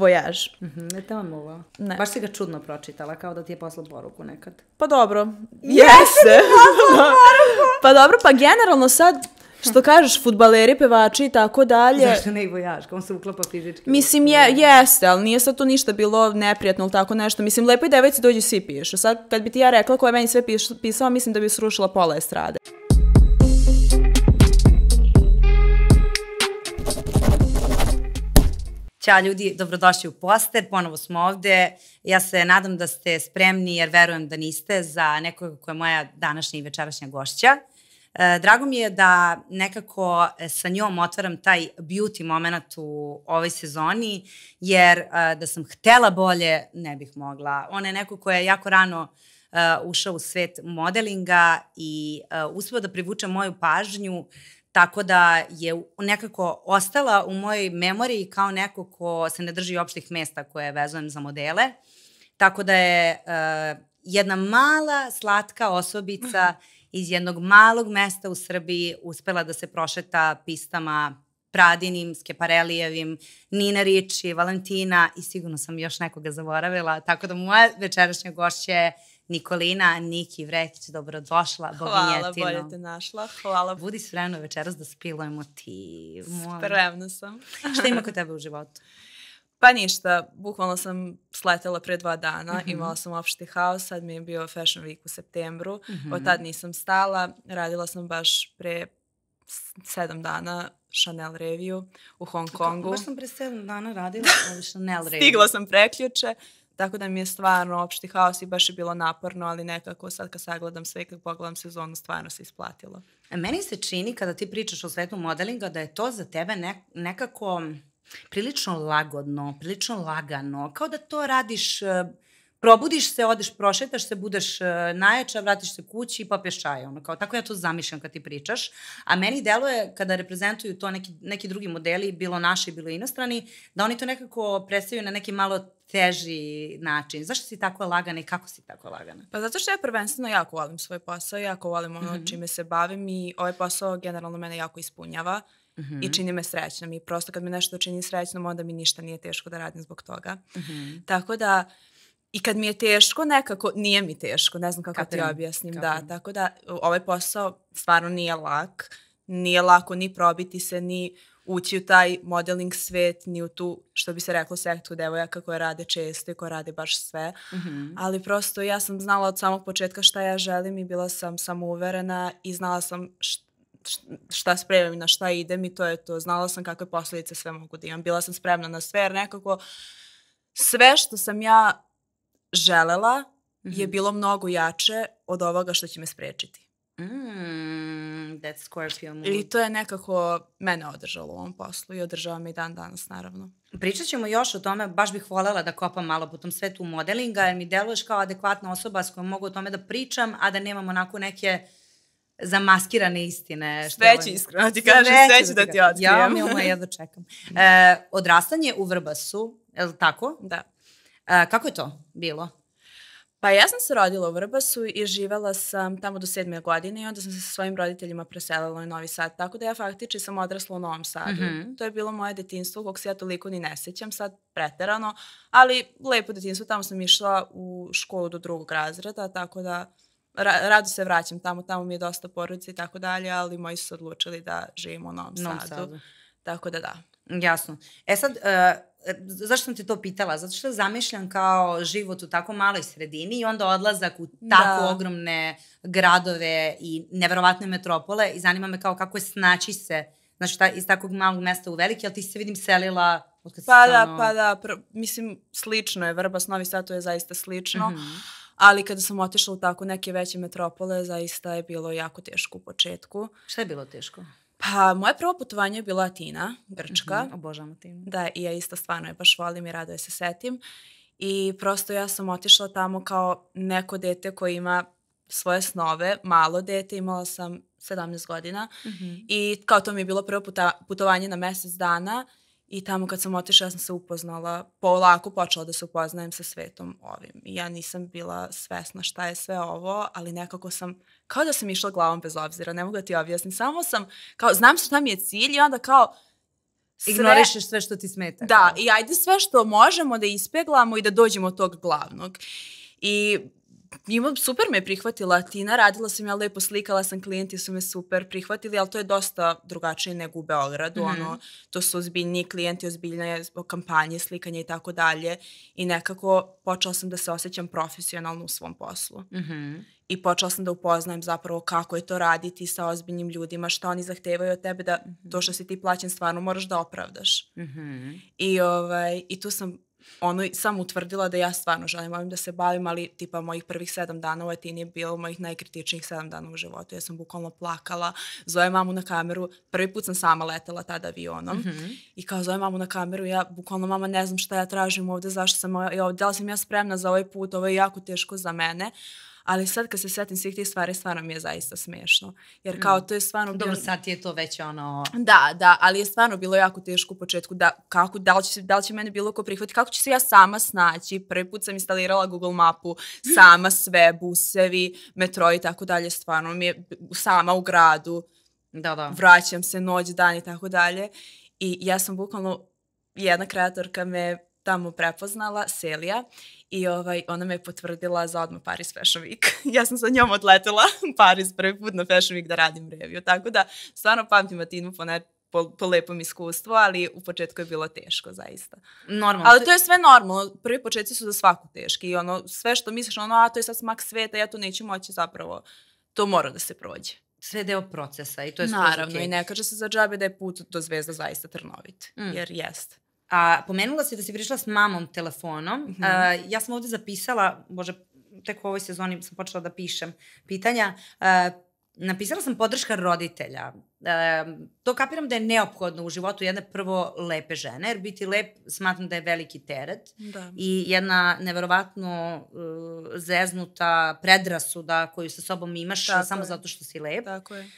Voyage. Ne te vam ovo. Baš si ga čudno pročitala, kao da ti je poslao poruku nekad. Pa dobro. Jeste! Pa dobro, pa generalno sad, što kažeš, fudbaleri, pevači i tako dalje. Zašto ne i Voyage? Kao on se uklapa fizički? Mislim, jeste, ali nije sad to ništa bilo neprijatno ili tako nešto. Mislim, lepoj devojci dođu svi pišu. Sad, kad bi ti ja rekla ko je meni sve pisao, mislim da bi srušila pola estrade. Ćao ljudi, dobrodošli u Poster, ponovo smo ovde. Ja se nadam da ste spremni, jer verujem da niste, za nekoga koja je moja današnja i večerašnja gošća. Drago mi je da nekako sa njom otvaram taj beauty moment u ovoj sezoni, jer da sam htela bolje, ne bih mogla. Ona je neko koja je jako rano ušao u svet modelinga i uspela da privuče moju pažnju, tako da je nekako ostala u mojoj memoriji kao neko ko se ne drži opštih mesta koje vezujem za modele. Tako da je jedna mala, slatka osobica iz jednog malog mesta u Srbiji uspela da se prošeta pistama Pradinim, Skeparelijevim, Nina Ricci, Valentina i sigurno sam još nekoga zaboravila. Tako da moja večerašnja gošća je Nikolina Niki Vrekić, dobrodošla, boginjetino. Hvala, bolje te našla. Hvala. Budi spremno večeras da spilujemo ti. Spremna sam. Šta ima kod tebe u životu? Pa ništa, bukvalno sam sletela pre 2 dana, imala sam opšti haos, sad mi je bio Fashion Week u septembru, od tad nisam stala, radila sam baš pre 7 dana Chanel review u Hong Kongu. Baš sam pre 7 dana radila Chanel review. Stigla sam preključe. Tako da mi je stvarno opšti haos i baš je bilo naporno, ali nekako sad kad sagledam sve i kad pogledam sezonu, stvarno se isplatilo. Meni se čini kada ti pričaš o svetu modelinga da je to za tebe nekako prilično lagodno, prilično lagano, kao da to radiš, probudiš se, odeš, prošetaš se, budeš najjača, vratiš se kući i popiješ čaj. Ono, kao, tako ja to zamišljam kad ti pričaš. A meni deluje kada reprezentuju to neki drugi modeli, bilo naši, bilo inostrani, da oni to nekako predstavljaju na neki malo teži način. Zašto si tako lagana i kako si tako lagana? Pa zato što ja prvenstveno jako volim svoj posao, jako volim ono čime se bavim i ovaj posao generalno mene jako ispunjava i čini me srećnom. I prosto kad me nešto čini srećnom, onda mi ništa nije teško da radim zbog toga. Tako da, i kad mi je teško, nekako, nije mi teško, ne znam kako ti objasnim. Da, tako da ovaj posao stvarno nije lak. Nije lako ni probiti se, ni ući u taj modeling svet, ni u tu, što bi se reklo, sektu devojaka koje rade često i koje rade baš sve. Ali prosto ja sam znala od samog početka šta ja želim i bila sam samouverena i znala sam šta spremam i na šta idem i to je to. Znala sam kakve posljedice sve mogu da imam. Bila sam spremna na sve, jer nekako sve što sam ja želela je bilo mnogo jače od ovoga što će me sprečiti. That's Scorpio mood. I to je nekako mene održalo u ovom poslu i održava me i dan danas, naravno. Pričat ćemo još o tome, baš bih voljela da kopam malo po tom svetu modelinga, jer mi deluješ kao adekvatna osoba s kojom mogu o tome da pričam, a da nemam onako neke zamaskirane istine. Sve ću iskreno ti kažem, sve ću da ti otkrijem. Ja jedva čekam. Odrastanje u Vrbasu, je li tako? Da. Kako je to bilo? Pa ja sam se rodila u Vrbasu i živela sam tamo do 7. godine i onda sam se sa svojim roditeljima preselila u Novi Sad. Tako da ja faktički sam odrasla u Novom Sadu. To je bilo moje detinjstvo kog se ja toliko ni ne sećam, sad preterano, ali lepo detinjstvo. Tamo sam išla u školu do 2. razreda, tako da rado se vraćam tamo mi je dosta porodice i tako dalje, ali moji su se odlučili da živimo u Novom Sadu. Tako da da. Jasno. Sad, zašto sam te to pitala? Zato što zamišljam kao život u tako maloj sredini i onda odlazak u tako ogromne gradove i neverovatne metropole i zanima me kao kako je snaći se, znači iz takvog malog mesta u veliki, ali ti se vidim selila od kad Pa da, mislim slično je Vrbas, Novi Sad, to je zaista slično, ali kada sam otišla u tako neke veće metropole, zaista je bilo jako teško u početku. Šta je bilo teško? Pa, moje prvo putovanje je bila Atina, Grčka. Obožavam Atinu. Da, i ja isto stvarno je baš volim i rado je se setim. I prosto ja sam otišla tamo kao neko dete koje ima svoje snove, malo dete, imala sam 17 godina. I kao to mi je bilo prvo putovanje na mjesec dana i tamo kad sam otišla ja sam se upoznala, polako počela da se upoznajem sa svetom ovim. I ja nisam bila svesna šta je sve ovo, ali nekako sam, kao da sam išla glavom bez obzira, ne mogu da ti objasnim. Samo sam, kao, znam šta mi je cilj i onda kao Ignorišeš sve što ti smeta. Da, i ajde sve što možemo da ispeglamo i da dođemo od tog glavnog. I super me prihvatila Tina, radila sam ja lepo, slikala sam, klijenti su me super prihvatili, ali to je dosta drugačije nego u Beogradu, to su ozbiljniji klijenti, ozbiljne kampanje, slikanje i tako dalje i nekako počela sam da se osjećam profesionalno u svom poslu. I počela sam da upoznajem zapravo kako je to raditi sa ozbiljnim ljudima, šta oni zahtevaju od tebe, da to što si ti plaćen stvarno moraš da opravdaš. I tu sam sam utvrdila da ja stvarno želim ovim da se bavim, ali tipa mojih prvih 7 dana u Atini je bilo mojih najkritičnijih 7 dana u životu. Ja sam bukvalno plakala, zove mamu na kameru, prvi put sam sama letela tada avionom i kao zove mamu na kameru, ja bukvalno mama ne znam šta ja tražim ovde, zašto sam ovde, da li sam ja spremna za ovaj put, ovo je jako teško za mene. Ali sad kad se setim svih tih stvari, stvarno mi je zaista smiješno. Jer kao to je stvarno bilo... Dobro, sad ti je to već Da, ali je stvarno bilo jako teško u početku. Da li će mene bilo ko prihvatiti? Kako ću se ja sama snaći? Prvi put sam instalirala Google mapu, sama sve, busevi, metro i tako dalje. Stvarno mi je sama u gradu. Da. Vraćam se noć, dan i tako dalje. I ja sam bukvalno, jedna kreatorka me tamo prepoznala, Selija, i ona me je potvrdila za odmah Paris Fashion Week. Ja sam sa njom odletela Paris prvi put na Fashion Week da radim reviju. Tako da, stvarno pamtim Atinu po lepom iskustvu, ali u početku je bilo teško, zaista. Normalno. Ali to je sve normalno. Prvi početci su za svaku teški. I sve što misliš, to je sad smak sveta, ja to neću moći zapravo. To mora da se prođe. Sve deo procesa i to je skroz Naravno, i ne kaže se za džabe da je put do zvezda zaista trnovit. Jer jest. A pomenula si da si prišla s mamom telefonom. Ja sam ovde zapisala, tek u ovoj sezoni sam počela da pišem pitanja. Napisala sam podrška roditelja. To kapiram da je neophodno u životu jedne prvo lepe žene, jer biti lep smatram da je veliki teret. I jedna neverovatno zeznuta predrasuda koju sa sobom imaš samo zato što si lep. Tako je.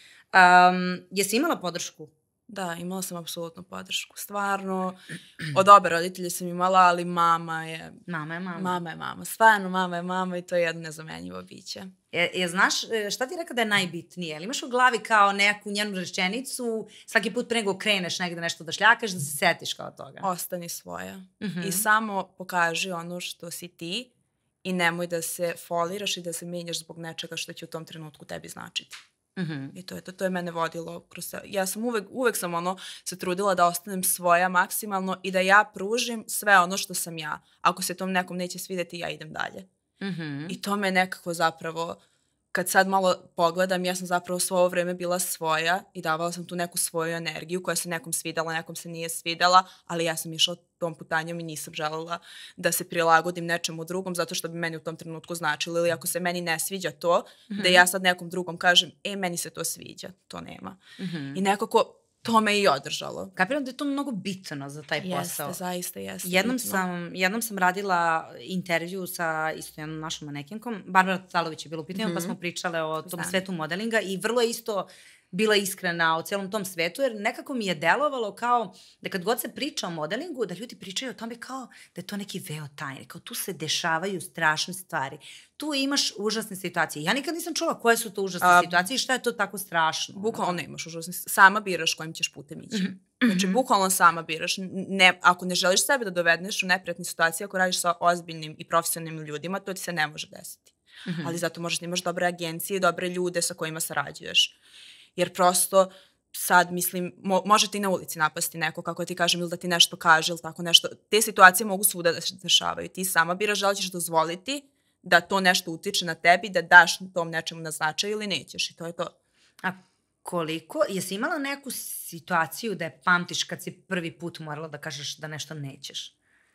Jesi imala podršku? Da, imala sam apsolutnu podršku. Stvarno, od obe roditelje sam imala, ali mama je... Mama je mama. Mama je mama. Stvarno, mama je mama i to je jedno nezamenjivo biće. Znaš, šta ti je rekao da je najbitnije? Ali imaš u glavi kao neku njenu rečenicu, svaki put pre nego kreneš negde nešto da šljakaš, da se setiš kao toga? Ostani svoja. I samo pokaži ono što si ti i nemoj da se foliraš i da se menjaš zbog nečega što će u tom trenutku tebi značiti. I to je mene vodilo kroz... Ja sam uvek sam se trudila da ostanem svoja maksimalno i da ja pružim sve ono što sam ja. Ako se tom nekom neće svidjeti, ja idem dalje. I to me nekako zapravo, kad sad malo pogledam, ja sam zapravo svo ovo vreme bila svoja i davala sam tu neku svoju energiju koja se nekom svidela, nekom se nije svidela, ali ja sam išla tom putanjom i nisam želela da se prilagodim nečemu drugom zato što bi meni u tom trenutku značilo. Ili ako se meni ne sviđa to, da ja sad nekom drugom kažem, meni se to sviđa, to nema. I nekako to me i održalo. Kapiram da je to mnogo bitno za taj posao. Jeste, zaista jeste. Jednom sam radila intervju sa isto jednom našom manekenkom, Barbara Talović je bila u pitanju, pa smo pričale o tom svetu modelinga i vrlo je isto bila iskrena o celom tom svetu, jer nekako mi je delovalo kao da kad god se priča o modelingu, da ljudi pričaju o tome kao da je to neki veo tajne, kao tu se dešavaju strašne stvari. Tu imaš užasne situacije. Ja nikad nisam čula koje su to užasne situacije i šta je to tako strašno. Bukvalno ne imaš užasne. Sama biraš kojim ćeš putem ići. Znači, bukvalno sama biraš. Ako ne želiš sebe da dovedneš u neprijatne situacije, ako radiš sa ozbiljnim i profesionalnim ljudima, to ti se ne može desiti. Ali zato možeš da imaš dobre agencije i dobre ljude sa kojima sarađuješ. Jer prosto sad, mislim, može ti na ulici napasti neko, kako ti kažem, ili da ti nešto kaže, ili tako nešto. Te situacije mogu svuda da se dešavaju. Ti sama biraš da li ćeš dozvoliti da to nešto utiče na tebi, da daš tom nečemu na značaj ili nećeš. I to je to. A koliko? Jesi imala neku situaciju da je pamtiš kad si prvi put morala da kažeš da nešto nećeš?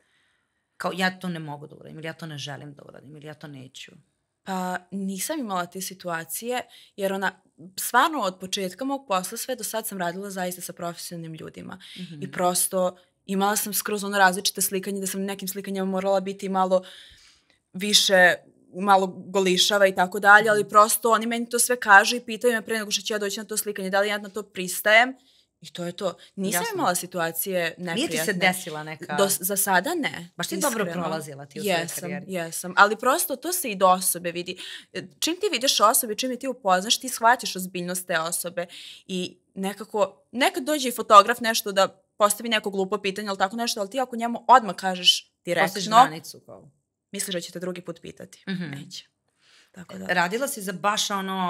Kao, ja to ne mogu da uradim, ili ja to ne želim da uradim, ili ja to neću. Pa nisam imala te situacije, jer stvarno od početka mog posla sve do sad sam radila zaista sa profesionalnim ljudima. I prosto imala sam skroz različite slikanje, da sam nekim slikanjama morala biti malo više, malo golišava i tako dalje, ali prosto oni meni to sve kažu i pitaju me pre nego što ću ja doći na to slikanje, da li ja na to pristajem. I to je to. Nisam imala situacije neprijatne. Nije ti se desila neka... Za sada ne. Baš ti dobro prolazila ti u svojoj karijeri. Jesam. Ali prosto to se i do osobe vidi. Čim ti vidiš osobe, čim je ti upoznaš, ti shvatiš ozbiljnost te osobe. I nekako, nekad dođe i fotograf nešto da postavi neko glupo pitanje ili tako nešto, ali ti ako njemu odmah kažeš direktno, postaviš granicu kao. Misliš da će te drugi put pitati. Neće. Tako da. Radila si za baš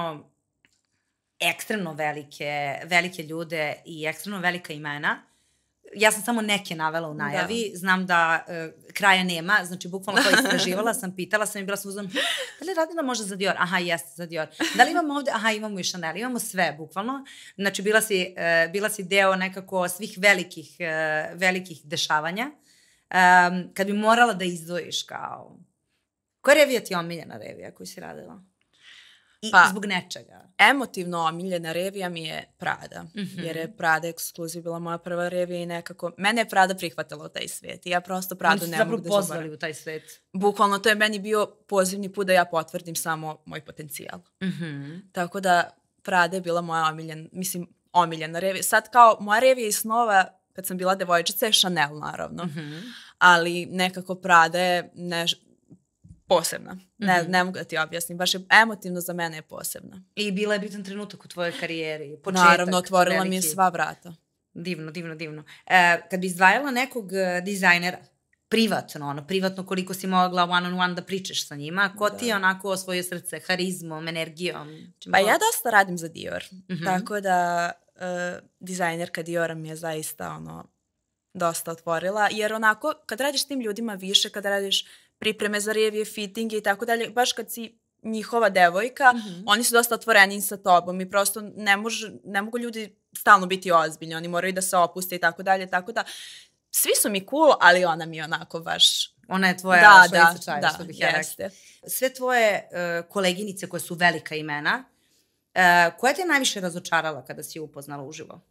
ekstremno velike ljude i ekstremno velika imena. Ja sam samo neke navela u najavi. Znam da kraja nema, znači bukvalno koja istraživala sam, pitala sam i bila sam uzmano, da li je radila možda za Dior? Aha, jeste za Dior. Da li imamo ovde? Aha, imamo i Chanel. Imamo sve, bukvalno. Znači bila si deo nekako svih velikih dešavanja. Kad bi morala da izdvojiš kao... Koja revija ti je omiljena revija koju si radila? I zbog nečega. Emotivno omiljena revija mi je Prada. Jer je Prada ekskluziv bila moja prva revija i nekako... Mene je Prada prihvatila u taj svijet. I ja prosto Pradu ne mogu da zaboravim. Pozvali u taj svijet. Bukvalno, to je meni bio pozivni put da ja potvrdim samo moj potencijal. Tako da Prada je bila moja omiljena revija. Sad kao moja revija iz snova, kad sam bila devojčica, je Chanel, naravno. Ali nekako Prada je posebna. Ne mogu da ti objasnim. Baš je emotivno za mene je posebna. I bila je bitan trenutak u tvojoj karijeri. Naravno, otvorila mi je sva vrata. Divno. Kad bi izdvajala nekog dizajnera, privatno koliko si mogla one on one da pričaš sa njima, ko ti je onako osvojio srce, harizmom, energijom? Pa ja dosta radim za Dior. Tako da dizajnerka Diora mi je zaista dosta otvorila. Jer onako, kad radiš s tim ljudima više, kad radiš pripreme za revije, fittinge i tako dalje, baš kad si njihova devojka, oni su dosta otvoreni sa tobom i prosto ne mogu ljudi stalno biti ozbiljni, oni moraju da se opuste i tako dalje, tako da svi su mi cool, ali ona mi je onako baš... Ona je tvoja šalica čaja, što bih ja rekla. Sve tvoje koleginice koje su velika imena, koja te je najviše razočarala kada si je upoznala uživo?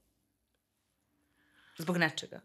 Zbog nečega?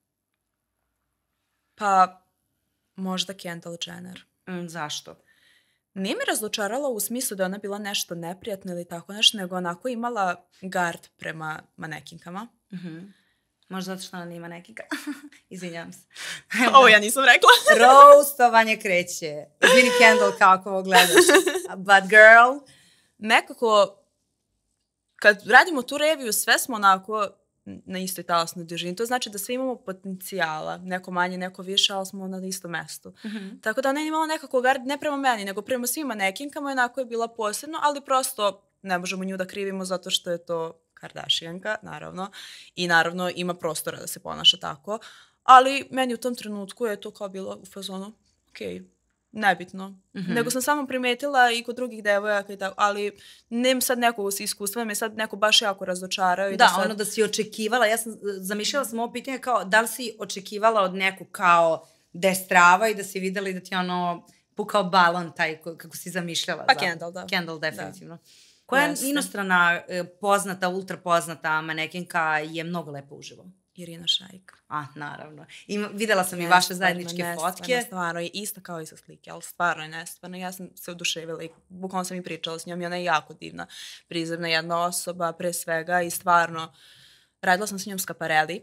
Pa... Možda Kendall Jenner. Zašto? Nije mi razočarala u smislu da ona bila nešto neprijatno ili tako nešto, nego onako imala gard prema manekinkama. Možda zato što ona nije manekinka. Izvinjavam se. Ovo ja nisam rekla. Roastovanje kreće. Izvini Kendall kako ovo gledaš. But girl. Nekako, kad radimo tu reviju, sve smo onako na istoj talasnoj dužini. To znači da svi imamo potencijala. Neko manje, neko više, ali smo na istom mestu. Tako da ona je imala nekako gard, ne prema meni, nego prema svim manekinkama, onako je bila posebno, ali prosto ne možemo nju da krivimo zato što je to Kardashianka, naravno. I naravno ima prostora da se ponaša tako. Ali meni u tom trenutku je to kao bilo u fazonu, nebitno. Nego sam samo primetila i kod drugih devojaka i tako, ali nemam sad nekog iskustva, me sad neko baš jako razočarao. Da si očekivala, zamišljala sam ovo pitanje kao, da li si očekivala od nekog kao da je strava i da si videla i da ti pukao balon taj kako si zamišljala? Pa Kendall, da. Kendall, definitivno. Koja inostrana poznata, ultra poznata manekenka je mnogo lepo uživo? Irina Shayk. Naravno. Videla sam i vaše zajedničke fotke. Stvarno je isto kao i sa slike, ali stvarno je nestvarno. Ja sam se oduševila i bukvalno sam i pričala s njom i ona je jako divna, prizemna jedna osoba pre svega i stvarno radila sam s njom Schiaparelli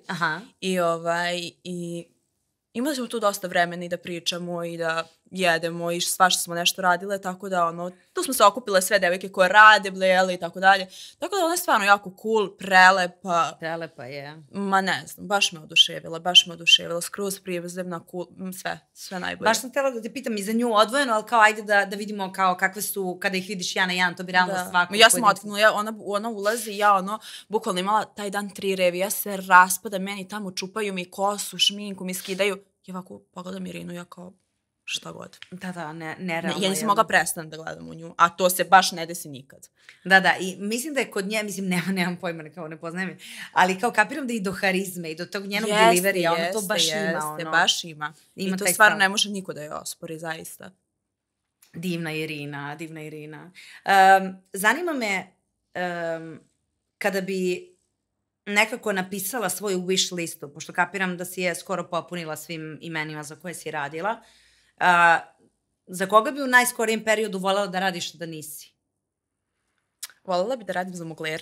i imali smo tu dosta vremena i da pričamo i da jedemo i svašta smo nešto radile, tako da tu smo se okupile sve devojke koje rade, blejele i tako dalje. Tako da ona je stvarno jako cool, prelepa. Prelepa je. Ma ne znam, baš me oduševila, skroz prizemna, cool, sve najbolje. Baš sam htjela da te pitam i za nju odvojeno, ali kao ajde da vidimo kao kakve su, kada ih vidiš jedan na jedan, to bi realno svako. Ja sam otknula, ona ulazi i ja bukvalno imala taj dan 3 revije, ja se raspada, meni tamo čupaju mi kosu, šminku mi skidaju. Ja ovako pogledam Irinu, ja kao šta god. Da, nerealno. Ja nisam mogla prestati da gledam u nju, a to se baš ne desi nikad. Da, i mislim da je kod nje, nemam pojma, kao ne poznajem je, ali kao kapiram da i do harizme i do tog njenog deliverija, ona to baš ima. Baš ima. I to stvarno ne može niko da je ospori, zaista. Divna Irina. Zanima me, kada bi nekako napisala svoju wish listu, pošto kapiram da si je skoro popunila svim imenima za koje si radila, za koga bi u najskorijem periodu voljela da radiš da nisi? Voljela bi da radim za Mugler.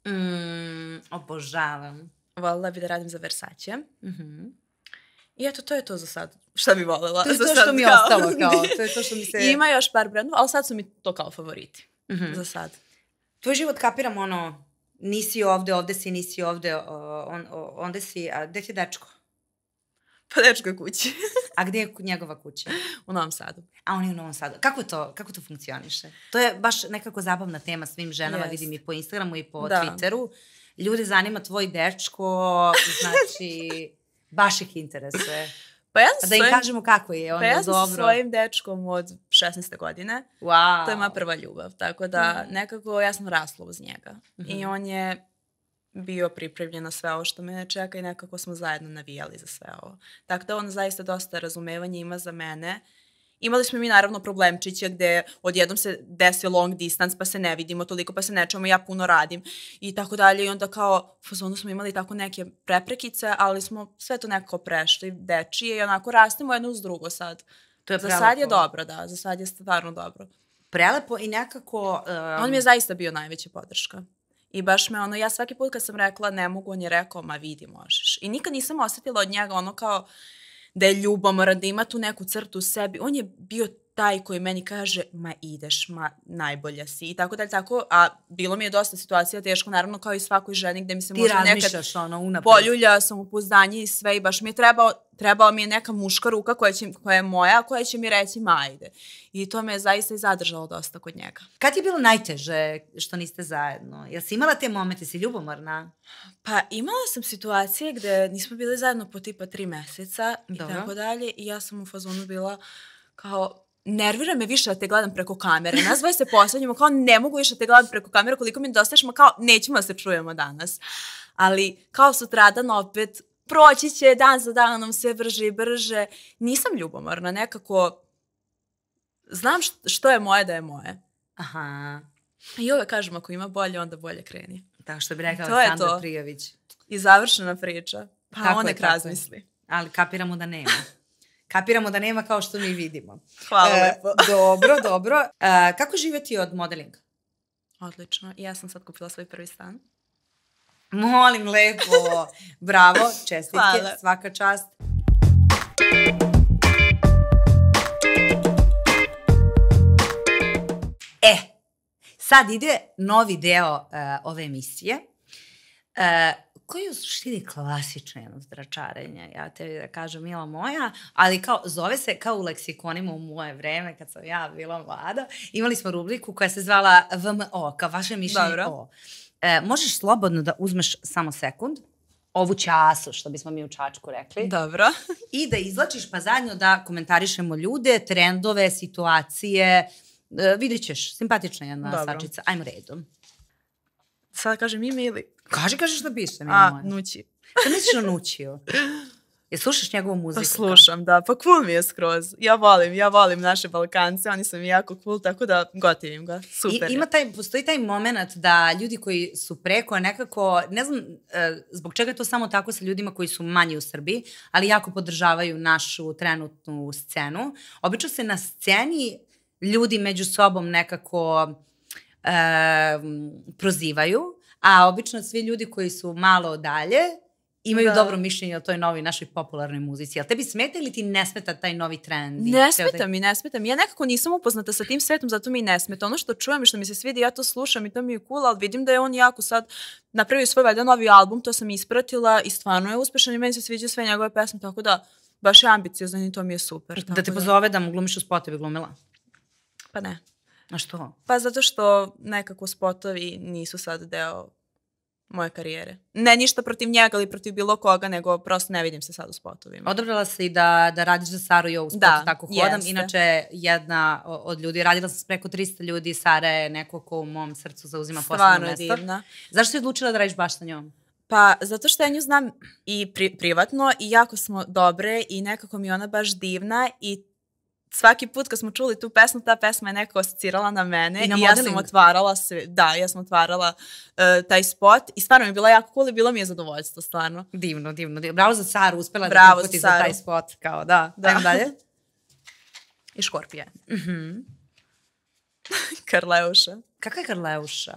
Obožavam. Voljela bi da radim za Versace. I eto, to je to za sad. Šta bi voljela? To je to što mi je ostalo kao. To je to što mi se... I ima još par brendova, ali sad su mi to kao favoriti. Za sad. Tvoj život kapiram nisi ovde, ovde si, nisi ovde, onda si, a gde ti je dečko? Pa dečko je kući. A gde je njegova kuća? U Novom Sadu. A on je u Novom Sadu. Kako to funkcioniše? To je baš nekako zabavna tema svim ženama, vidim i po Instagramu i po Twitteru. Ljude zanima tvoj dečko, znači, baš ih interesuje. Pa ja da im kažemo kako je, onda dobro. Pa ja sam sa svojim dečkom od 16. godine. Wow. To je moja prva ljubav, tako da nekako ja sam rasla uz njega. I on je bio pripremljen na sve ovo što me čeka i nekako smo zajedno navijali za sve ovo. Tako da on zaista dosta razumevanja ima za mene. Imali smo mi naravno problemčića gde odjednom se desi long distance pa se ne vidimo toliko pa se ne čujemo, ja puno radim i tako dalje i onda kao u fazonu smo imali tako neke preprekice, ali smo sve to nekako prešli dečije i onako rastemo jedno uz drugo sad. To je za sad je dobro, da, za sad je stvarno dobro. Prelepo i nekako... On mi je zaista bio najveća podrška. I baš me ja svaki put kad sam rekla ne mogu, on je rekao ma vidi možeš. I nikad nisam osjetila od njega ono kao da je ljubomoran, da ima tu neku crtu u sebi. On je bio taj koji meni kaže ma ideš, ma najbolja si i tako dalje, tako. A bilo mi je dosta situacija teško, naravno kao i svakoj ženi gde mi se možda nekad poljulja samopouzdanje i sve i baš mi je trebala mi je neka muška ruka koja je moja, koja će mi reći ma ajde. I to me je zaista i zadržalo dosta kod njega. Kad je bilo najteže što niste zajedno? Jel si imala te momente, si ljubomorna? Pa imala sam situacije gde nismo bili zajedno po tipa 3 meseca i tako dalje i ja sam u fazonu bila kao nervira me više da te gledam preko kamere. Nas dvoje se posvađamo kao ne mogu više da te gledam preko kamere koliko mi nedostaješ, ma kao nećemo da se čujemo danas. Ali kao sutradan opet proći će dan za danom sve brže i brže. Nisam ljubomorna, nekako znam što je moje da je moje. Aha. I uvek kažem ako ima bolje, onda bolje kreni. Tako što bi rekla Aleksandra Prijović. I završena priča. Pa on nek razmisli. Ali kapiramo da nema. Kapiramo da nema kao što mi vidimo. Hvala lepo. Dobro. Kako živeti od modelinga? Odlično. Ja sam sad kupila svoj prvi stan. Molim lepo. Bravo, čestitke, svaka čast. Sad ide novi deo ove emisije. Koji je u suštini klasično jedno zdračarenje, ja tebi da kažem, mila moja, ali kao, zove se kao u leksikonima u moje vreme, kad sam ja bila mlada, imali smo rubriku koja se zvala VMO, kao vaše mišljenje o. Možeš slobodno da uzmeš samo sekund, ovu času, što bismo mi u Čačku rekli. Dobro. I da izlačiš pa zajedno da komentarišemo ljude, trendove, situacije. Vidjet ćeš, simpatična jedna sačica. Ajmo redom. Sad kažem ime ili? Kaži što piše. Nući. Šta misliš o Nućiju? Je slušaš njegovu muziku? Pa slušam, da. Pa cool mi je skroz. Ja volim naše Balkance, oni su mi jako cool, tako da gotivim ga. Super. Postoji taj moment da ljudi koji su preko nekako, ne znam zbog čega je to samo tako sa ljudima koji su manji u Srbiji, ali jako podržavaju našu trenutnu scenu. Obično se na sceni ljudi među sobom nekako prozivaju, a obično svi ljudi koji su malo dalje imaju dobro mišljenje o toj novoj našoj popularnoj muzici. Jel tebi smeta ili ti ne smeta taj novi trend? Ne smeta mi. Ja nekako nisam upoznata sa tim svetom, zato mi i ne smeta. Ono što čujem i što mi se svidi, ja to slušam i to mi je cool, ali vidim da je on jako sad napravio svoj valjda novi album, to sam ispratila i stvarno je uspešan i meni se sviđa sve njegove pesme, tako da baš je ambiciozan i to mi je super. Da te pozove da mu glumiš u spotovi, glumila? Pa ne. A što? Pa zato što nekako spotovi nisu sad deo moje karijere. Ne ništa protiv njega ili protiv bilo koga, nego prosto ne vidim se sad u spotovima. Odabrala si da radiš za Saru i ovu spotu, tako hodam. Jeste. Inače, jedna od ljudi, radila sam s preko 300 ljudi, Sara je neko ko u mom srcu zauzima posebno mesto. Stvarno divna. Zašto si odlučila da radiš baš sa njom? Pa zato što ja nju znam i privatno i jako smo dobre i nekako mi je ona baš divna i svaki put kad smo čuli tu pesmu, ta pesma je nekako asocirala na mene i ja sam otvarala taj spot i stvarno mi je bila jako cool i bilo mi je zadovoljstvo, stvarno. Divno. Bravo za Saru, uspela da ti za taj spot, kao da. Ajmo dalje. I Škorpije. Karleuša. Kakva je Karleuša?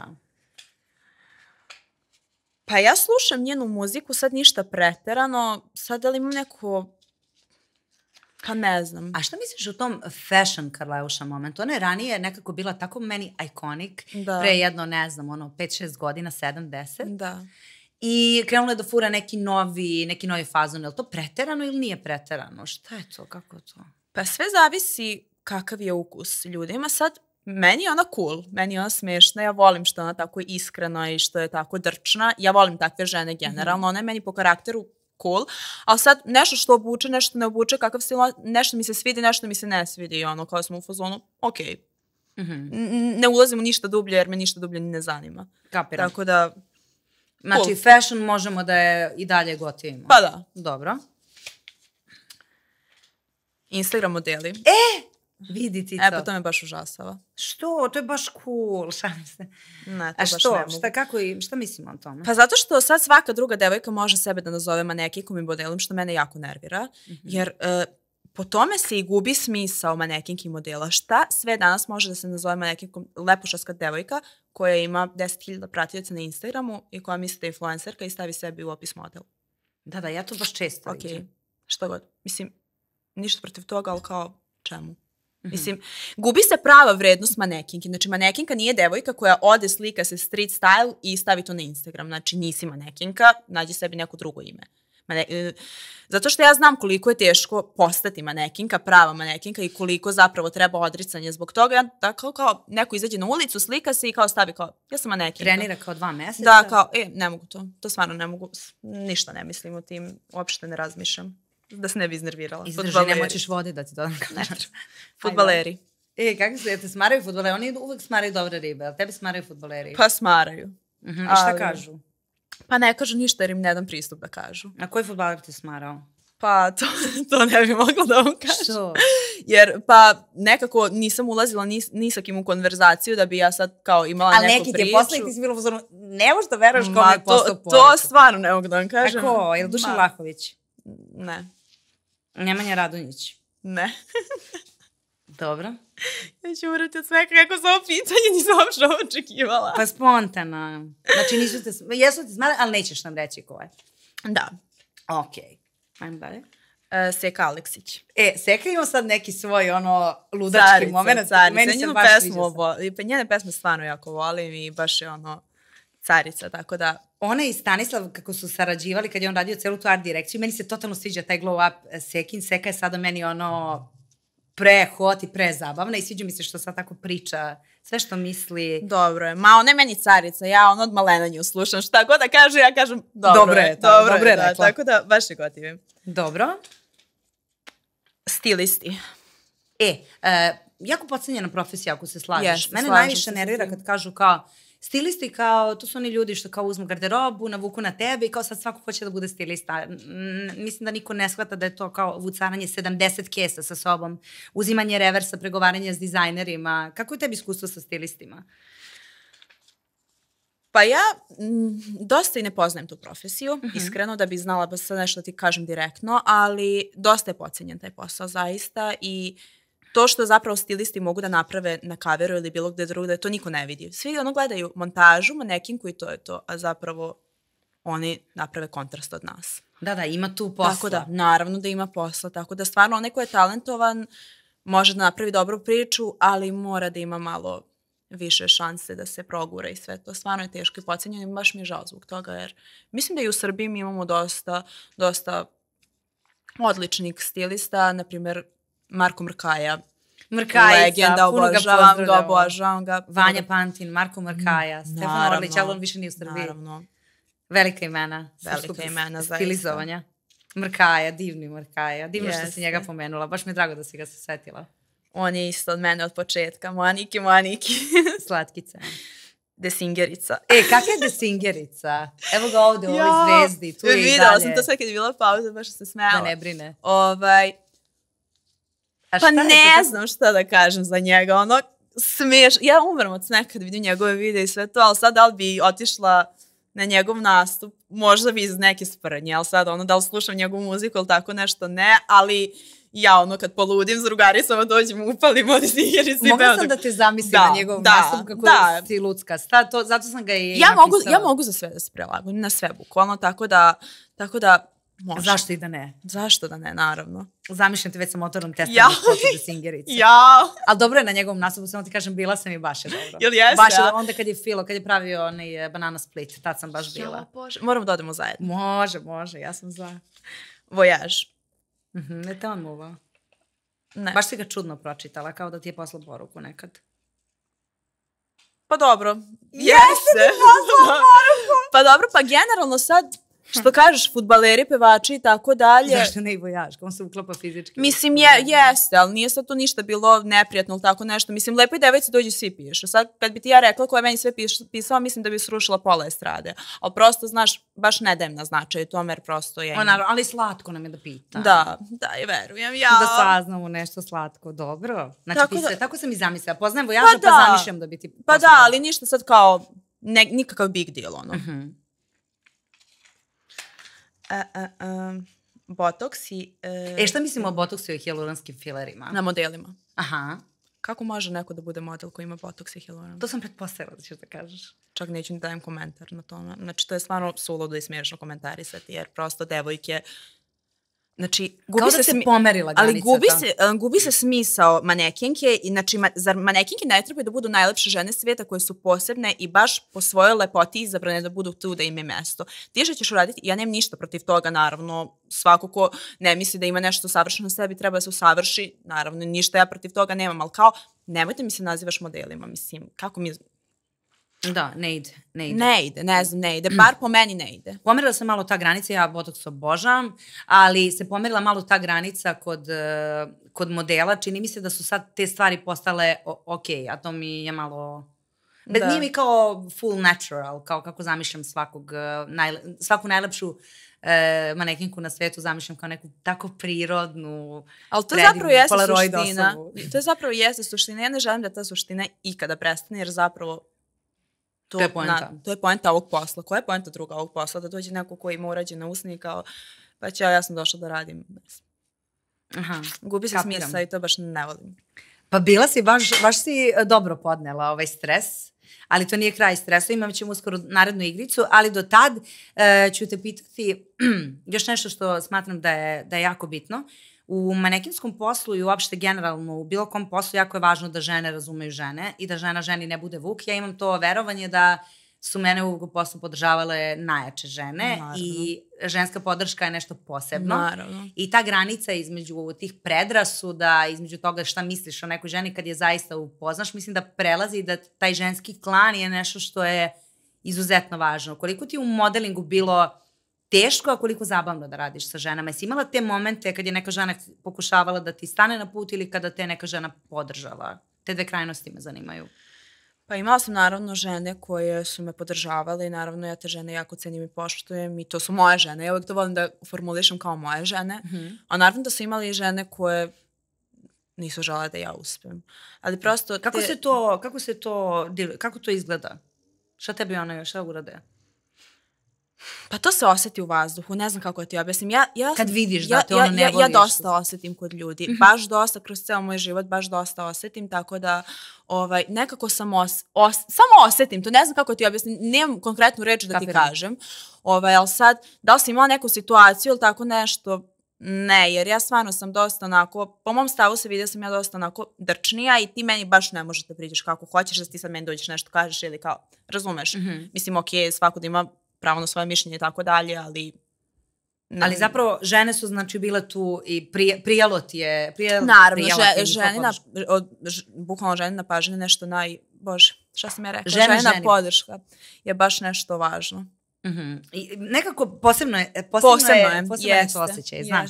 Pa ja slušam njenu muziku, sad ništa preterano, sad da li imam neko... Pa ne znam. A šta misliš o tom fashion Karleuša momentu? Ona je ranije nekako bila tako meni iconic, pre jedno, ne znam, 5-6 godina, 7-10. Da. I krenula je da fura neki novi fazon. Je li to preterano ili nije preterano? Šta je to? Kako je to? Pa sve zavisi kakav je ukus ljudima. Sad, meni je ona cool, meni je ona smešna, ja volim što je ona tako iskrena i što je tako drčna. Ja volim takve žene generalno, ona je meni po karakteru cool, ali sad nešto što obuče, nešto ne obuče, kakav stil, nešto mi se svidi, nešto mi se ne svidi i ono kao smo u fazonu, okej. Ne ulazim u ništa dublje jer me ništa dublje ne zanima. Kapiram. Tako da... Znači, fashion možemo da je i dalje gotivimo. Pa da. Dobro. Instagram modeli. Vidi ti to. Pa to me baš užasava. Što? To je baš cool, šalim se. Ne, to baš ne mogu. Šta mislimo o tome? Pa zato što sad svaka druga devojka može sebe da nazove manekinkom i modelom, što mene jako nervira. Jer po tome se i gubi smisao manekinki modela. Šta sve danas može da se nazove manekinkom? Lepušarska devojka koja ima 10.000 pratioca na Instagramu i koja misli da je influencerka i stavi sebi u opis model. Da, ja to baš često vidim. Šta god. Mislim, ništa protiv toga, ali kao čemu? Mislim, gubi se prava vrednost manekinki. Znači, manekinka nije devojka koja ode, slika se street style i stavi to na Instagram. Znači, nisi manekinka, nađi sebi neko drugo ime. Zato što ja znam koliko je teško postati manekinka, prava manekinka i koliko zapravo treba odricanje zbog toga. Ja, tako kao neko izađe na ulicu, slika se i kao stavi kao, ja sam manekinka. Trenira kao 2 meseca. Da, kao, ne mogu to. To stvarno ne mogu. Ništa ne mislim o tim. Uopšte ne razmišljam. Da se ne bi iznervirala. Izdrži, ne moćeš vode da ti dodam kažem. Fudbaleri. Kako se, te smaraju fudbaleri? Oni uvek smaraju dobre ribe, ali tebi smaraju fudbaleri? Pa smaraju. I šta kažu? Pa ne kažu ništa jer im ne dam pristup da kažu. A koji fudbaler te smarao? Pa to ne bi mogla da vam kažem. Što? Jer pa nekako nisam ulazila ni sa kim u konverzaciju da bi ja sad kao imala neku priču. Ali neki te poslali, ti si bila u zonu, ne možeš da veruješ kome je poslao poruku. To stvarno ne mogu da vam kažem. A ko? Je li Dušan Vlahović? Ne. Nemanja Radonjić? Ne. Dobro. Ja ću morati od svega kako za ovo pitanje nisam uopšte ovo očekivala. Pa spontano. Znači jesu te smarali, ali nećeš nam reći ko je. Da. Okej. Ajmo dalje. Seka Aleksić. Seka ima sad neki svoj ludački moment. Meni se baš sviđa. Njene pesme stvarno jako volim i baš je carica, tako da... Ona i Stanislav, kako su sarađivali, kad je on radio celu tu art direkciju, meni se totalno sviđa taj glow up Sekin. Seka je sada meni pre hot i pre zabavna i sviđa mi se što sad tako priča, sve što misli. Dobro je. Ma ona je meni carica, ja od malena nju slušam. Šta god da kaže, ja kažem dobro je. Dobro je rekla. Tako da baš je gotivim. Dobro. Stilisti. Jako podcenjena profesija ako se slažeš. Mene najviše nervira kad kažu kao stilisti, kao to su oni ljudi što kao uzmu garderobu, navuku na tebe i kao sad svako hoće da bude stilista. Mislim da niko ne shvata da je to kao vucaranje 70 kesa sa sobom, uzimanje reversa, pregovaranje s dizajnerima. Kako je tebi iskustvo sa stilistima? Pa ja dosta i ne poznajem tu profesiju, iskreno, da bi znala ba sad nešto da ti kažem direktno, ali dosta je podcenjen taj posao zaista i to što zapravo stilisti mogu da naprave na kaveru ili bilo gde drugde, to niko ne vidi. Svi gledaju montažu, manekinku i to je to, a zapravo oni naprave kontrast od nas. Da, ima tu posla. Tako da, naravno da ima posla, tako da stvarno onaj ko je talentovan može da napravi dobru priču, ali mora da ima malo više šanse da se progura i sve to. Stvarno je teško i podcenjeno i baš mi je žao zbog toga, jer mislim da i u Srbiji mi imamo dosta odličnih stilista, na primjer Marko Mrkaja. Legenda, obožavam ga. Vanja Pantin, Marko Mrkaja, Stefan Orlić, ali on više nije u Srbiji. Naravno. Velika imena. Zaista. Stilizovanja. Mrkaja, divni Mrkaja. Divno što si njega pomenula. Baš mi je drago da si ga se setila. On je isto od mene od početka. Moja Niki. Slatkica. Desingerica. Kakva je Desingerica? Evo ga ovde u ovoj zvezdi. Tu je i dalje. Videla sam to sve kad je bila pauza, baš se smela. Da ne brine. Pa ne znam šta da kažem za njega, smiješ. Ja umrem od smeha kad vidim njegove videe i sve to, ali sad da li bi otišla na njegov nastup, možda bi iz neke sprdnje, ali sad da li slušam njegovu muziku ili tako nešto, ne, ali ja kad poludim s drugaricama dođem, upalim od Desingerice. Mogla sam da te zamislim na njegov nastup kako si lucka. Zato sam ga i napisala. Ja mogu za sve da se prilagodim, na sve bukvalno, tako da Može. Zašto i da ne? Zašto da ne, naravno. Zamišljam te već sa motornom testom Ja. za singerice. Ja. Ali dobro je na njegovom nastupu, samo ti kažem, bila sam i baš je dobro. Jel jeste? Baš je, onda kad je Filo, kad je pravio onaj Banana Split, tad sam baš bila. Ja, Bože. Moramo da odemo zajedno. Može, ja sam za. Vojaž. Ne te on muvao. Ne. Baš si ga čudno pročitala, kao da ti je poslao poruku nekad. Pa dobro. Jeste. Pa dobro, pa generalno sad, što kažeš, fudbaleri, pevači i tako dalje. Zašto ne i vojaž? On se uklapa fizički. Mislim, jeste, ali nije sad to ništa bilo neprijatno ili tako nešto. Mislim, lepo i devojci dođu svi pišu. Sad, kad bi ti ja rekla ko je meni sve pisao, mislim da bi srušila pola estrade. Ali prosto, znaš, baš ne dajem na značaju tome, jer prosto je... Ali slatko nam je da pita. Da, i verujem, ja. Da saznamo nešto slatko, dobro. Znači, tako sam i zamislila. Poznajem vojaža, Pa zamišljam da bi ti... Pa da, ali ništa sad kao, nikakav big deal, ono. Botoks i... šta mislimo o botoksu i hijaluranskim filerima? Na modelima. Aha. Kako može neko da bude model koji ima botoks i hijaluran? To sam pretpostavila da ćeš da kažeš. Čak neću ni dajem komentar na tome. Znači, to je stvarno suludo i smiješno komentarisati, jer prosto devojke... Znači, kao da se pomerila granica. Ali gubi se smisao manekenke i znači, zar manekenke ne trebaju da budu najlepše žene svijeta koje su posebne i baš po svojoj lepoti izabrane da budu tu da im je mesto. Ti što ćeš uraditi, ja nemam ništa protiv toga, naravno, svako ko ne misli da ima nešto savršeno sebi treba da se usavrši, naravno, ništa ja protiv toga nemam, ali kao, nemojte mi se nazivaš modelima, mislim, kako mi... Da, ne ide. Ne ide, bar po meni ne ide. Pomerila se malo ta granica, ja botoks obožavam, ali se pomerila malo ta granica kod modela, čini mi se da su sad te stvari postale ok, a to mi je malo... Nije mi kao full natural, kao kako zamišljam svaku najlepšu manekinku na svetu, zamišljam kao neku tako prirodnu, ali to zapravo jeste suština. To je zapravo jeste suština. Ja ne želim da ta suština ikada prestane, jer zapravo to je poenta. To je poenta ovog posla. Koja je poenta druga ovog posla? Da dođe neko koji ima urađene usne i kao, pa ja sam došla da radim. Gubi se smisla i to baš ne volim. Pa bila si, baš si dobro podnela ovaj stres, ali to nije kraj stresa. Imat ćemo uskoro narednu igricu, ali do tad ću te pitati još nešto što smatram da je jako bitno. U manekinskom poslu i uopšte generalno u bilo kom poslu jako je važno da žene razumeju žene i da žena ženi ne bude vuk. Ja imam to verovanje da su mene u poslu podržavale najjače žene. Naravno. I ženska podrška je nešto posebno. Naravno. I ta granica između tih predrasuda, između toga šta misliš o nekoj ženi kad je zaista upoznaš, mislim da prelazi i da taj ženski klan je nešto što je izuzetno važno. Koliko ti u modelingu bilo teško, a koliko zabavno da radiš sa ženama? Jesi imala te momente kad je neka žena pokušavala da ti stane na put ili kada te neka žena podržala? Te dve krajnosti me zanimaju. Pa imala sam naravno žene koje su me podržavale i naravno ja te žene jako cenim i poštujem i to su moje žene. Ja uvijek to volim da formulišem kao moje žene. A naravno da su imali i žene koje nisu žele da ja uspem. Ali prosto... Kako to izgleda? Šta tebi ona još urade? Pa to se osjeti u vazduhu, ne znam kako da ti objasnim. Kad vidiš da te ono ne voliš. Ja dosta osjetim kod ljudi, baš dosta, kroz ceo moj život, baš dosta osjetim, tako da nekako samo osjetim, to ne znam kako da ti objasnim, nemam konkretnu reč da ti kažem, ali sad, da li si imala neku situaciju ili tako nešto, ne, jer ja stvarno sam dosta onako, po mom stavu se vidi da sam ja dosta onako drčnija i ti meni baš ne možeš da priđeš kako hoćeš, da ti sad meni dođeš nešto kažeš ili kao, razumeš, mislim ok, svako da ima pravo na svoje mišljenje i tako dalje, ali... Ali zapravo žene su znači bile tu i prijalo ti je... Naravno, bukvalno ženina pažnja nešto Bože, šta sam ja rekla? Ženina podrška je baš nešto važno. I nekako posebno je to osjećaj, znaš.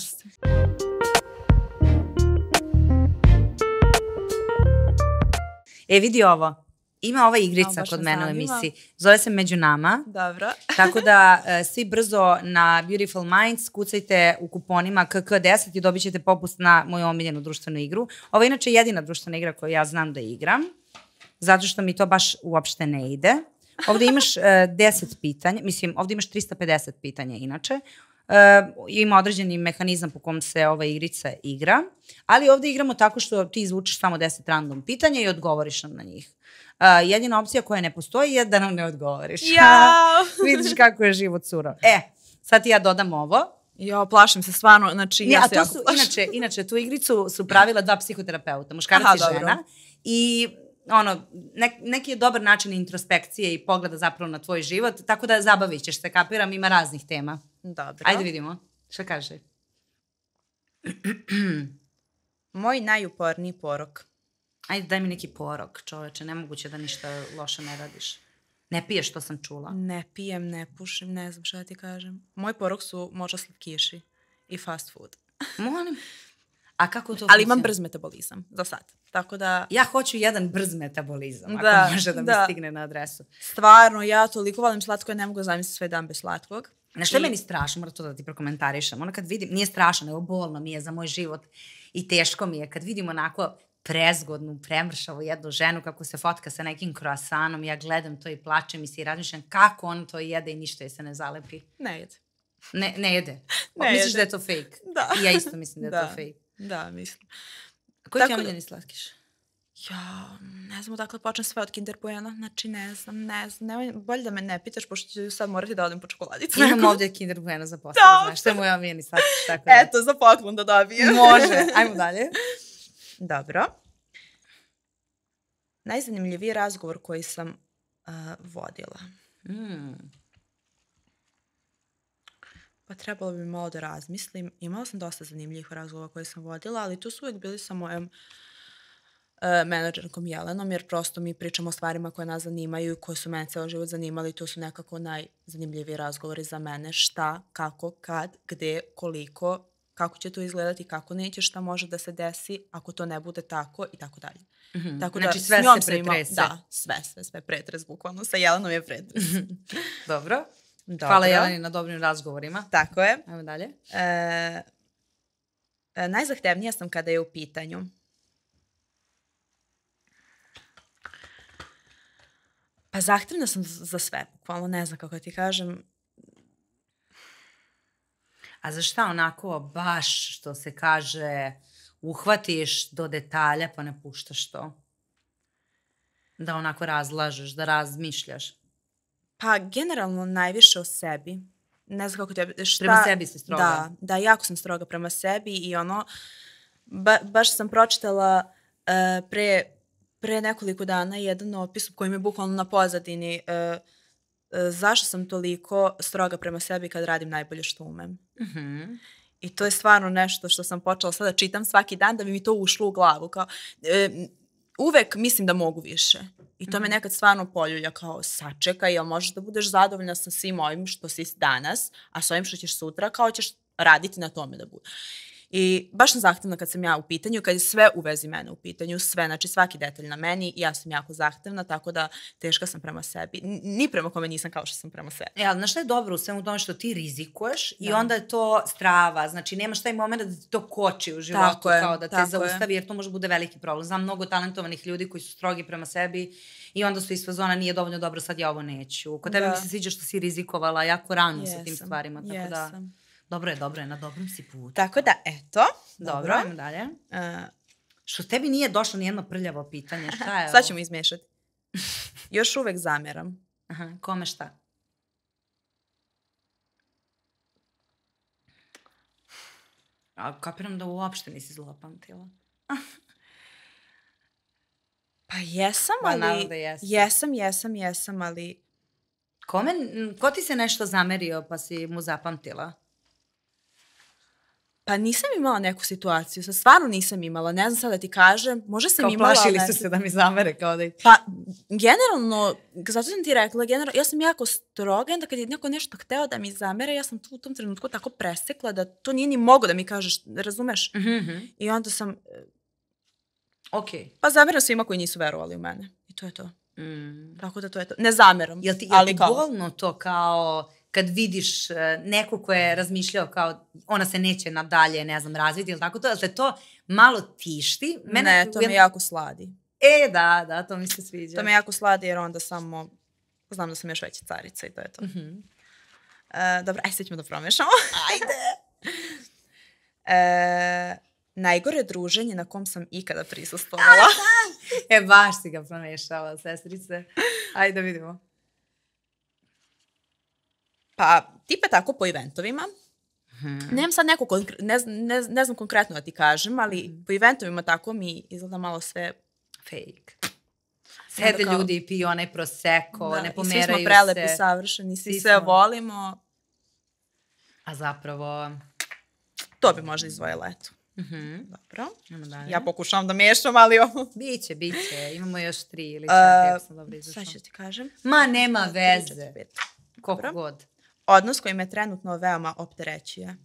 Vidi ovo. Ima ova igrica kod mene u emisiji. Zove se Među nama. Dobro. Tako da svi brzo na Beautiful Minds kucajte u kuponima KK10 i dobit ćete popust na moju omiljenu društvenu igru. Ovo je inače jedina društvena igra koju ja znam da igram, zato što mi to baš uopšte ne ide. Ovdje imaš 10 pitanja, mislim ovdje imaš 350 pitanja inače. Ima određeni mehanizam po kom se ova igrica igra, ali ovdje igramo tako što ti izvučeš samo 10 random pitanja i odgovoriš nam na njih. Jedina opcija koja ne postoji je da nam ne odgovoriš. Ja. Vidiš kako je život surov. Sad ti ja dodam ovo Jo, plašim se stvarno, znači ja se jako plašim. Inače, tu igricu su pravila 2 psihoterapeuta, muškarac i žena. I neki je dobar način introspekcije i pogleda zapravo na tvoj život, tako da zabavit ćeš se, kapiram, ima raznih tema. Dobro. Ajde vidimo, šta kaže? Moj najuporniji porok. Ajde, daj mi neki porok, čoveče, nemoguće da ništa loše ne radiš. Ne piješ, to sam čula. Ne pijem, ne pušim, ne znam šta ti kažem. Moj porok su možda slatkiši i fast food. Molim. A kako to Ali funkcionira? imam brz metabolizam, za sad. Tako da... Ja hoću jedan brz metabolizam, ako može da mi stigne na adresu. Stvarno, ja toliko volim slatko, ja ne mogu zamisliti sve dan bez slatkog. Na što je meni strašno, moram to da ti prokomentarišem. Ono kad vidim, nije strašno, nego bolno mi je za moj život i teško mi je kad vidim onako prezgodnu, premršavu jednu ženu kako se fotka sa nekim kroasanom, ja gledam to i plačem i si razmišljam kako on to jede i ništa je se ne zalepi. Ne jede. Ne jede. Misliš da je to fake? Da. I ja isto mislim da je to fake. Da, mislim. Koji ti je omiljeni slatkiš? Ja, ne znam odakle počnem, sve od Kinder Buena, znači ne znam, bolje da me ne pitaš, pošto ću sad morati da odem po čokoladicu. Imam ovdje Kinder Bueno za posao, znaš, što je moj omiljeni slatkiš, tako da. Eto, za poklon da dobijem. Može, ajmo dalje. Dobro. Najzanimljiviji razgovor koji sam vodila. Pa trebalo bi malo da razmislim. Imala sam dosta zanimljivih razgovora koje sam vodila, ali tu su uvijek bili sa mojom menadžerkom Jelenom, jer prosto mi pričamo o stvarima koje nas zanimaju i koje su mene ceo život zanimali. To su nekako najzanimljiviji razgovori za mene. Šta, kako, kad, gde, koliko, kako će to izgledati, kako neće, šta može da se desi ako to ne bude tako i tako dalje. Tako znači da, sve se pretrese. Da, sve pretres, bukvalno. Sa Jelenom je pretres. Dobro. Hvala Jeleni na dobrim razgovorima. Tako je. Ajmo dalje. Najzahtevnija sam kada je u pitanju. Pa zahtevna sam za sve, bukvalno, ne znam kako ti kažem. A za šta onako baš, što se kaže, uhvatiš do detalja pa ne puštaš to? Da onako razlažeš, da razmišljaš? Pa generalno najviše o sebi. Ne znam kako ti... Prema sebi si stroga? Da, jako sam stroga prema sebi i ono, baš sam pročitala pre nekoliko dana jedan opis u kojem je bukvalno na pozadini zašto sam toliko stroga prema sebi kad radim najbolje što umem. I to je stvarno nešto što sam počela sada čitam svaki dan da bi mi to ušlo u glavu. Kao, uvek mislim da mogu više. I to me nekad stvarno poljulja kao sačekaj, jel možeš da budeš zadovoljna sa svim ovim što si danas, a s ovim što ćeš sutra, kao ćeš raditi na tome da bude. I baš sam zahtevna kad sam ja u pitanju, kad je sve u vezi mene u pitanju, sve, znači svaki detalj na meni, ja sam jako zahtevna, tako da teška sam prema sebi. Ni prema kome nisam kao što sam prema sebi. Ali znaš šta je dobro u svemu tome što ti rizikuješ i onda je to strava, znači nemaš taj moment da ti to koči u životu, kao da te zaustavi, jer to može bude veliki problem. Znam mnogo talentovanih ljudi koji su strogi prema sebi i onda su iz fazona nije dovoljno dobro, sad ja ovo neću. Kod tebe mi se sviđa što si rizikovala jako rano sa tim stvarima, tako da... Dobro je, na dobrom si putu. Tako da, eto. Dobro, ajmo dalje. Što tebi nije došlo nijedno prljavo pitanje, šta je ovo? Sad ćemo izmiješati. Još uvek zameram. Aha, kome šta? A kapiram da uopšte nisi zlopamtila. Pa jesam, ali... naravno da Jesam, ali... Ko ti se nešto zamerio pa si mu zapamtila? Pa nisam imala neku situaciju, stvarno nisam imala, ne znam sad da ti kažem, možda sam imala... Kao plašili su se da mi zamere, kao da... Pa, generalno, zato sam ti rekla, ja sam jako stroga, onda kad je neko nešto hteo da mi zamere, ja sam tu u tom trenutku tako presekla da to nije ni mogo da mi kažeš, razumeš? I onda sam... Pa zameram svima koji nisu verovali u mene. I to je to. Tako da to je to. Ne zameram. Jel ti bolno to kao... kad vidiš neko ko je razmišljao kao ona se neće nadalje, ne znam, razviti ili tako to, ali te to malo tišti. Ne, to me jako sladi. Da, to mi se sviđa. To me jako sladi jer onda samo znam da sam još veća carica i to je to. Dobro, sad ćemo da promešamo. Ajde! Najgore druženje na kom sam ikada prisustvovala. Baš si ga promešala, sestrice. Ajde da vidimo. Pa, tipa tako po eventovima. Nemam sad neko, ne znam konkretno da ti kažem, ali po eventovima tako mi izgleda malo sve fake. Sede ljudi i piju onaj prosecco, ne pomeraju se. Svi smo prelepi, savršeni, svi sve volimo. A zapravo... To bi možda izdvojila, eto. Dobro. Ja pokušavam da mešam, ali ovo... Biće. Imamo još 3 ili 4, ako sam dobro izašla. Sad ću ti kažem. Ma, nema veze. Koliko god. Odnos koji me trenutno veoma opterećuje.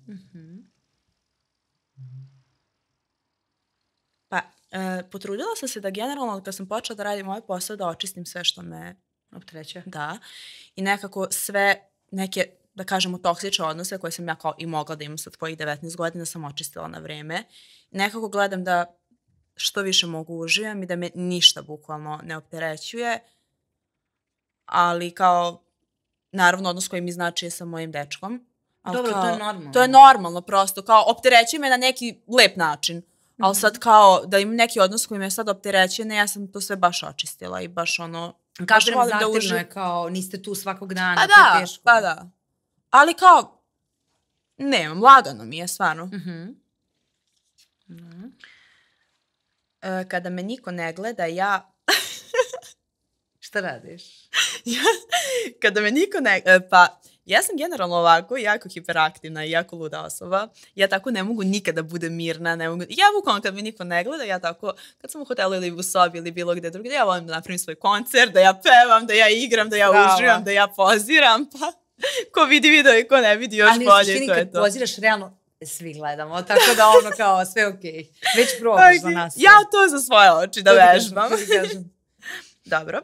Pa, potrudila sam se da generalno, kad sam počela da radim ovaj posao, da očistim sve što me opterećuje. Da. I nekako sve neke, da kažemo, toksične odnose koje sam ja kao i mogla da imam sa tvojih 19 godina, sam očistila na vreme. Nekako gledam da što više mogu uživam i da me ništa bukvalno ne opterećuje. Ali kao, naravno, odnos koji mi znači je sa mojim dečkom. Dobro, to je normalno. To je normalno prosto, kao opterećuje me na neki lep način. Ali sad kao da imam neki odnos koji me sad opterećuje, ne, ja sam to sve baš očistila i baš ono... Kažem, zahtevno je kao, niste tu svakog dana, to je teško. Pa da. Ali kao, nemam, lagano mi je, stvarno. Kada me niko ne gleda, ja... Šta radiš? Kada me niko ne... Pa, ja sam generalno ovako jako hiperaktivna i jako luda osoba. Ja tako ne mogu nikada budem mirna. Ja bukvalno kad me niko ne gleda, ja tako, kad sam u hotelu ili u sobi ili bilo gde drugdje, ja volim da napravim svoj koncert, da ja pevam, da ja igram, da ja uživam, da ja poziram, pa ko vidi video i ko ne vidi još bolje, to je to. Ali u suštini kad poziraš, realno svi gledamo, tako da ono kao sve okej. Već probaš za nas. Ja to za svoje oči da vežbam. Dobro.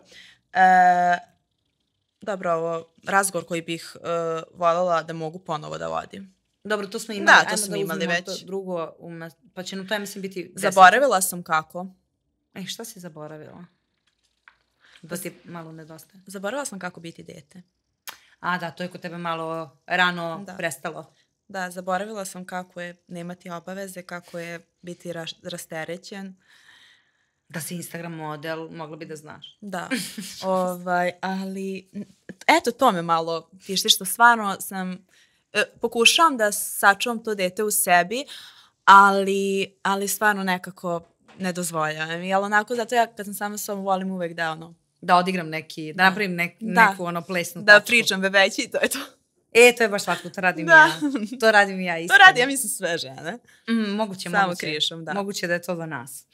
Dobro, ovo razgovor koji bih voljela da mogu ponovo da vodim. Dobro, to smo imali. Da, to smo imali već. Drugo, pa će na to, ja mislim, biti... Zaboravila sam kako. Šta si zaboravila? Da ti malo nedostaje. Zaboravila sam kako biti dete. A da, to je kod tebe malo rano prestalo. Da, zaboravila sam kako je nemati obaveze, kako je biti rasterećen. Da si Instagram model, mogla bi da znaš. Da, ali eto to me malo tišti, što stvarno sam, pokušavam da sačuvam to dete u sebi, ali stvarno nekako ne dozvoljavam. Jel onako, zato ja kad sam sama s sobom volim uvek da ono... Da odigram neki, da napravim neku ono plesnu tačku. Da pričam bebeći i to je to. To je baš slatko, to radim ja. To radim ja isto. To radim, ja mislim sve žene. Moguće. Samo krišom, da. Moguće da je to za nas.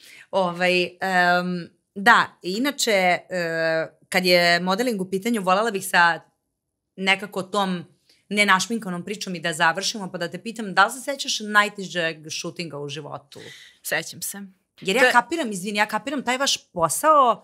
Da, inače, kad je modeling u pitanju, voljela bih sa nekako tom nenašminkanom pričom i da završimo, pa da te pitam, da li se sećaš najtežeg šutinga u životu? Sećam se. Jer ja kapiram taj vaš posao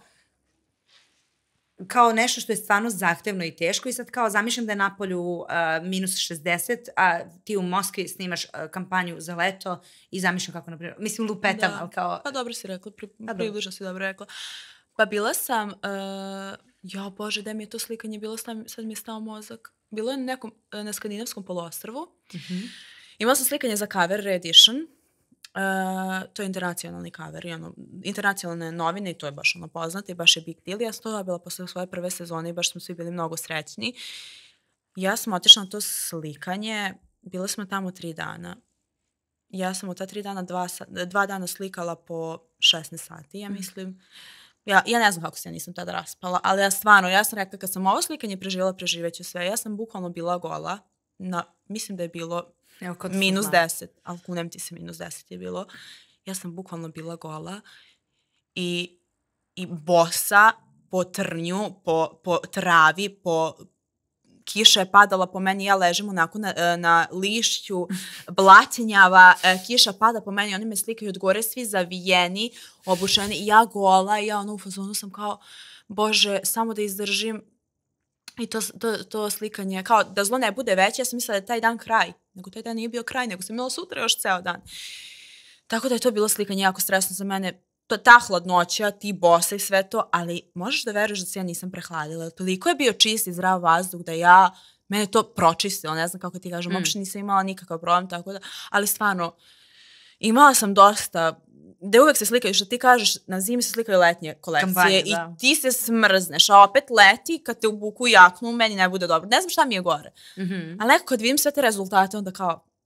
kao nešto što je stvarno zahtevno i teško i sad kao zamišljam da je na polju minus 60, a ti u Moskvi snimaš kampanju za leto i zamišljam kako, naprimjer, mislim lupetam, ali kao... Pa dobro si rekla, približno si dobro rekla. Pa bila sam, Bože, da mi je to slikanje bilo, sad mi je stao mozak. Bilo je na Skandinavskom poluostrvu. Imala sam slikanje za Cover Edition. To je internacionalni cover i internacionalne novine i to je baš poznato i baš je big deal. Ja sam to dobila posle svoje prve sezone i baš smo svi bili mnogo srećni. Ja sam otišla na to slikanje, bili smo tamo 3 dana. Ja sam u ta 3 dana 2 dana slikala po 16 sati, ja mislim. Ja ne znam kako se ja nisam tada raspala, ali ja sam rekla kad sam ovo slikanje preživjela, preživeću sve. Ja sam bukvalno bila gola, mislim da je bilo minus 10, ali kunem ti se, minus 10 je bilo. Ja sam bukvalno bila gola i bosa po trnju, po travi, kiša je padala po meni, ja ležim onako na lišću, blatinjava, kiša pada po meni, oni me slikaju od gore, svi zavijeni, obušeni, i ja gola, i ja u fazonu sam kao, Bože, samo da izdržim. I to slikanje, kao da zlo ne bude veće, ja sam mislila da je taj dan kraj. Nego taj dan nije bio kraj, nego sam imala sutra još ceo dan. Tako da je to bilo slikanje jako stresno za mene. Ta hladnoća, ti bosa i sve to, ali možeš da veruješ da se ja nisam prehladila. Toliko je bio čist i zdrav vazduh da mene to pročistilo, ne znam kako ti kažem, uopšte nisam imala nikakav problem, tako da, ali stvarno, imala sam dosta, da uvek se slikaju, što ti kažeš, na zimi se slikaju letnje kolekcije i ti se smrzneš, a opet leti kad te obuku jaknu, meni ne bude dobro. Ne znam šta mi je gore. Ali nekako kad vidim sve te rezultate, onda kao,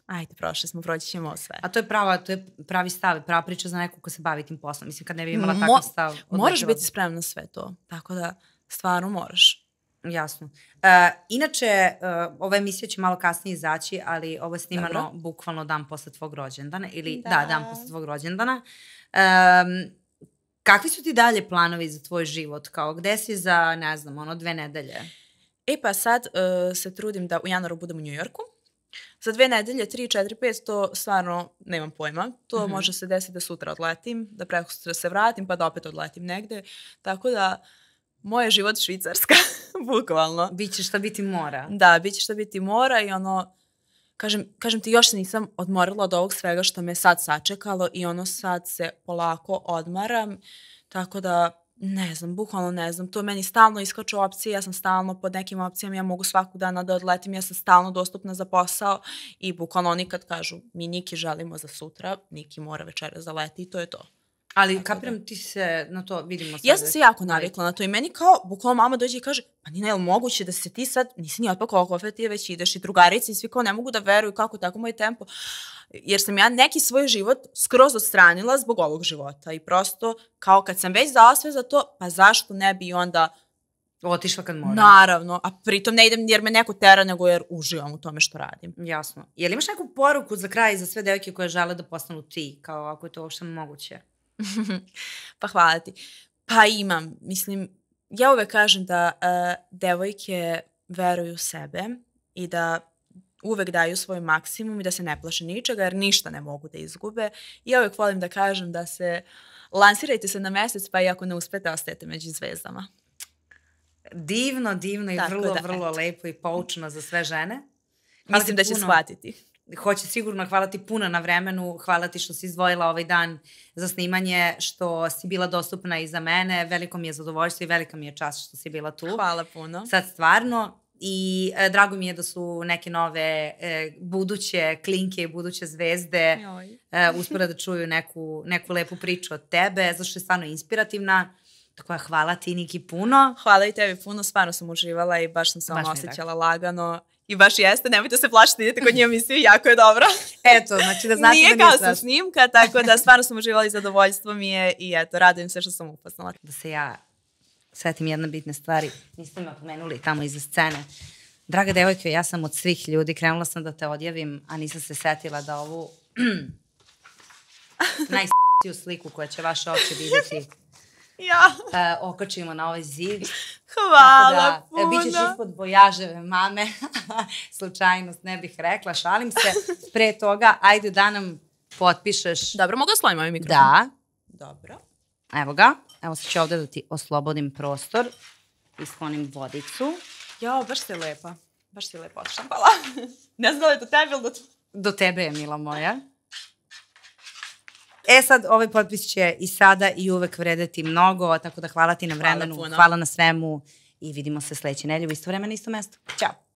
ajde, prošli smo, proći ćemo sve. A to je pravi stav, prava priča za nekog ko se bavi tim poslom. Mislim, kad ne bi imala takav stav... Moraš biti spremna na sve to, tako da stvarno moraš. Jasno. Inače, ova emisija će malo kasnije izaći, ali ovo je snimano bukvalno dan posle tvog rođendana, ili dan posle tvog rođendana. Kakvi su ti dalje planovi za tvoj život? Kao, gde si za, ne znam, 2 nedelje? Pa sad se trudim da u januaru budem u Njujorku. Za 2 nedelje, 3, 4, 5, to stvarno nemam pojma. To može se desiti da sutra odletim, da prekosutra se vratim, pa da opet odletim negde. Tako da, moj je život Švicarska, bukvalno. Biće šta biti mora. Da, biće šta biti mora i kažem ti, još se nisam odmorila od ovog svega što me sad sačekalo i sad se polako odmaram, tako da ne znam, bukvalno ne znam, to meni stalno iskaču opcije, ja sam stalno pod nekim opcijama, ja mogu svakog dana da odletim, ja sam stalno dostupna za posao i bukvalno oni kad kažu mi Niki želimo za sutra, Niki mora večeras da leti i to je to. Ali kapiram, ti se na to vidimo sad. Ja sam se jako navikla na to i meni kao, bukvalno mama dođe i kaže, pa Nina, je li moguće da se ti sad, nisi ni otpakao kofe, ti već ideš i drugarici i svi kao ne mogu da veruju kako tako moj tempo. Jer sam ja neki svoj život skroz odstranila zbog ovog života i prosto kao kad sam već dala sve za to, pa zašto ne bi onda otišla kad moram. Naravno, a pritom ne idem jer me neko tera, nego jer uživam u tome što radim. Jasno. Je li imaš neku poruku za kraj za sve devojke koje žele da postanu ti, kao ako je to uopšte moguće? Pa hvala ti. Pa imam. Mislim, ja uvek kažem da devojke veruju u sebe i da uvek daju svoj maksimum i da se ne plaše ničega, jer ništa ne mogu da izgube. Ja uvek volim da kažem da se lansirajte se na mesec, pa i ako ne uspete, ostajete među zvezdama. Divno, divno i vrlo lepo i poučno za sve žene. Mislim da će shvatiti. Hoće sigurno, hvala ti puno na vremenu, hvala ti što si izdvojila ovaj dan za snimanje, što si bila dostupna i za mene, veliko mi je zadovoljstvo i velika mi je čast što si bila tu. Hvala puno. Sad stvarno i drago mi je da su neke nove buduće klinke i buduće zvezde uspore da čuju neku lepu priču od tebe, zašto je stvarno inspirativna. Tako da hvala ti, Niki, puno. Hvala i tebi puno, stvarno sam uživala i baš sam se osjećala lagano. I baš jeste, nemojte se plašiti, idete kod nje emisiju, jako je dobro. Eto, znači da znate nije da nije kao sa snimka, tako da stvarno sam uživala i zadovoljstvo mi je i eto, radujem se što sam upoznala. Da se ja setim jedne bitne stvari, niste me pomenuli tamo iza scene. Draga devojke, ja sam od svih ljudi, krenula sam da te odjavim, a nisam se setila da ovu najs***iju sliku koja će vaše oči vidjeti okačimo na ovaj zid. Hvala puno. Bićeš ispod Bojaževe mame. Slučajnost, ne bih rekla, šalim se. Pre toga, ajde da nam potpišeš. Dobro, mogu oslovim ovaj mikrofon? Da. Dobro. Evo ga. Evo sad ću ovde da ti oslobodim prostor. Isklonim vodicu. Jo, baš si lepa. Baš si lepo odštampala. Ne znam da li je do tebe ili do tebe je, mila moja. Sad, ovaj potpis će i sada i uvek vredeti mnogo, tako da hvala ti na vremenu, hvala na svemu i vidimo se sledeće nedelje u isto vreme na isto mesto. Ćao!